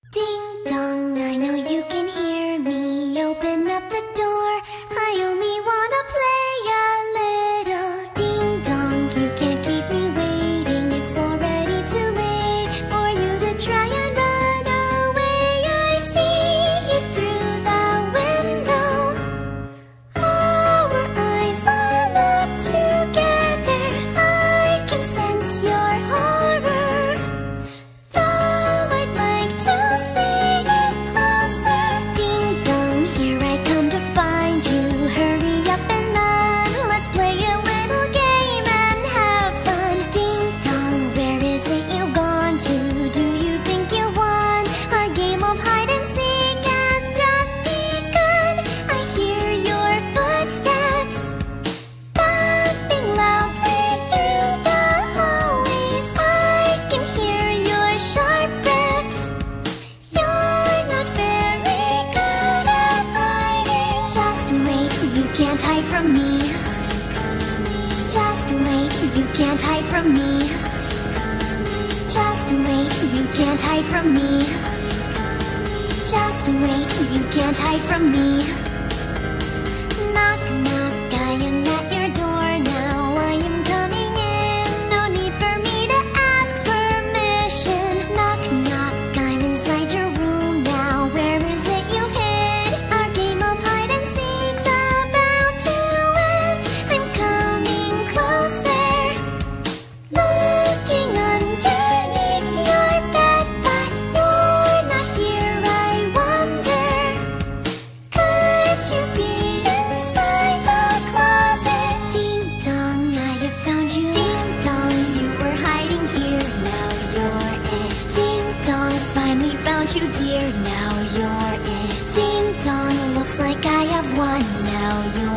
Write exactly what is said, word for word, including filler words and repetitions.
Ding dong, I know you can hear me. Open up the door, I only wanna play a little. Ding dong, you can't keep me waiting. It's already too late for you to try and run away. I see you through the window. Our eyes line up together. I can sense your horror. Though I'd like to see it closer. Ding dong, here I come to find you. Hurry up and run. Let's play a little game and have fun. Ding dong, where is it you've gone to? Do you think you won? Our game of hide and seek has just begun. I hear your footsteps thumping loudly through the hallways. I can hear your sharp breaths. You're not very good at hiding. Just wait, you can't hide from me. Just wait, you can't hide from me. Just wait, you can't hide from me. Just wait, you can't hide from me. Knock, knock, I am at your door now. I am coming in, no need for me to ask permission. Knock, knock, I'm inside your room now. Where is it you've hid? Our game of hide and seek's about to end. I'm coming closer, looking underneath your bed, but you're not here. I wonder, could you be inside the closet? Ding dong, I have found you. Ding dong, you were hiding here. Now you're it. Ding dong, finally found you, dear. Now you're it. Ding dong, looks like I have won. Now you're